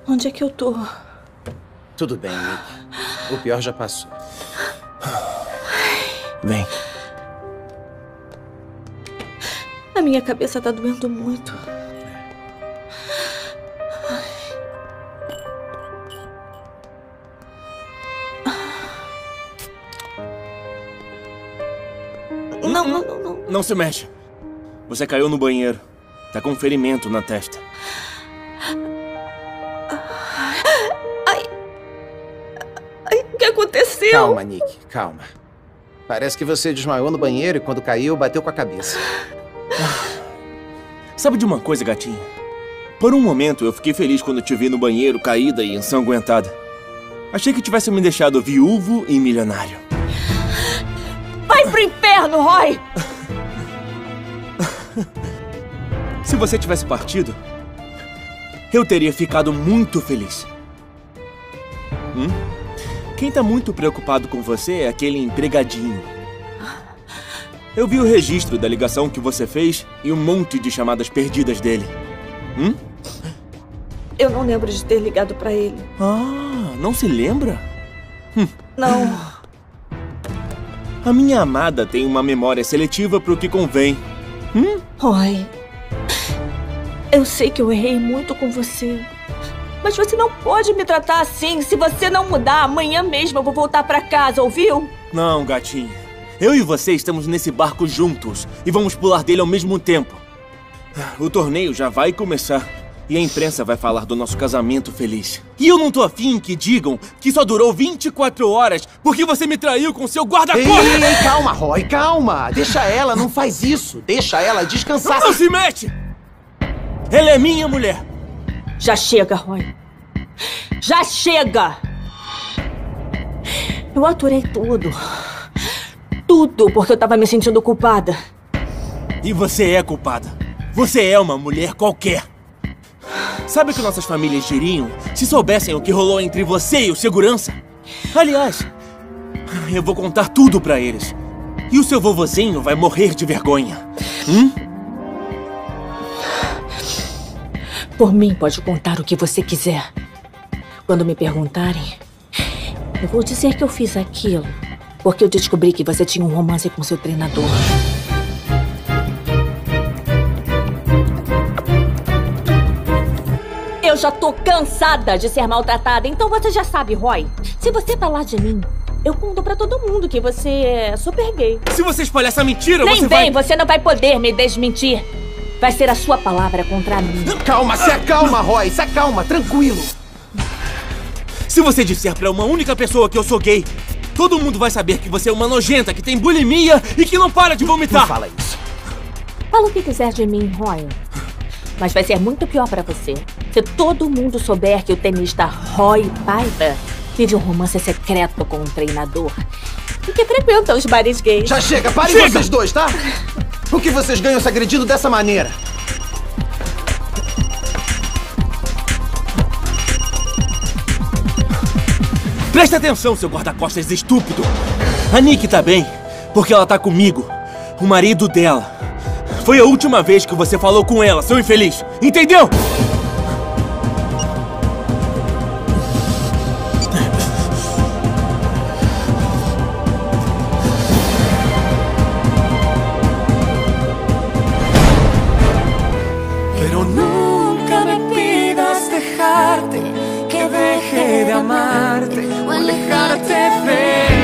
Onde é que eu tô? Tudo bem, Nick. O pior já passou. Vem. A minha cabeça tá doendo muito. Não. Não se mexe. Você caiu no banheiro. Tá com um ferimento na testa. Ai, o que aconteceu? Calma, Nick, calma. Parece que você desmaiou no banheiro e quando caiu, bateu com a cabeça. Sabe de uma coisa, gatinha? Por um momento eu fiquei feliz quando te vi no banheiro, caída e ensanguentada. Achei que tivesse me deixado viúvo e milionário. Vai pro inferno, Roy! Se você tivesse partido, eu teria ficado muito feliz. Quem tá muito preocupado com você é aquele empregadinho. Eu vi o registro da ligação que você fez e um monte de chamadas perdidas dele. Eu não lembro de ter ligado pra ele. Ah, não se lembra? Não. A minha amada tem uma memória seletiva pro que convém. Roy, eu sei que eu errei muito com você. Mas você não pode me tratar assim. Se você não mudar, amanhã mesmo eu vou voltar pra casa, ouviu? Não, gatinha. Eu e você estamos nesse barco juntos e vamos pular dele ao mesmo tempo. O torneio já vai começar e a imprensa vai falar do nosso casamento feliz. E eu não tô afim que digam que só durou 24 horas porque você me traiu com seu guarda-costas! Ei, calma, Roy, calma! Deixa ela, não faz isso. Deixa ela descansar. Não se mexe! Ela é minha mulher. Já chega, Roy. Já chega! Eu aturei tudo. Tudo porque eu tava me sentindo culpada. E você é culpada. Você é uma mulher qualquer. Sabe o que nossas famílias diriam se soubessem o que rolou entre você e o segurança? Aliás, eu vou contar tudo pra eles. E o seu vovozinho vai morrer de vergonha. Por mim, pode contar o que você quiser. Quando me perguntarem, eu vou dizer que eu fiz aquilo porque eu descobri que você tinha um romance com seu treinador. Eu já tô cansada de ser maltratada, então você já sabe, Roy. Se você falar de mim, eu conto pra todo mundo que você é super gay. Se você espalhar essa mentira, Nem você vem, vai... você não vai poder me desmentir. Vai ser a sua palavra contra mim. Calma, se acalma, Roy, se acalma, tranquilo. Se você disser pra uma única pessoa que eu sou gay, todo mundo vai saber que você é uma nojenta, que tem bulimia e que não para de vomitar. Não fala isso. Fala o que quiser de mim, Roy. Mas vai ser muito pior pra você se todo mundo souber que o tenista Roy Piper vive um romance secreto com um treinador e que frequenta os bares gays. Já chega, parem vocês dois, tá? O que vocês ganham se agredindo dessa maneira? Presta atenção, seu guarda-costas estúpido. A Nick tá bem, porque ela tá comigo, o marido dela. Foi a última vez que você falou com ela, seu infeliz. Entendeu? Pero nunca me pidas dejarte, que deje de amarte o alejarte de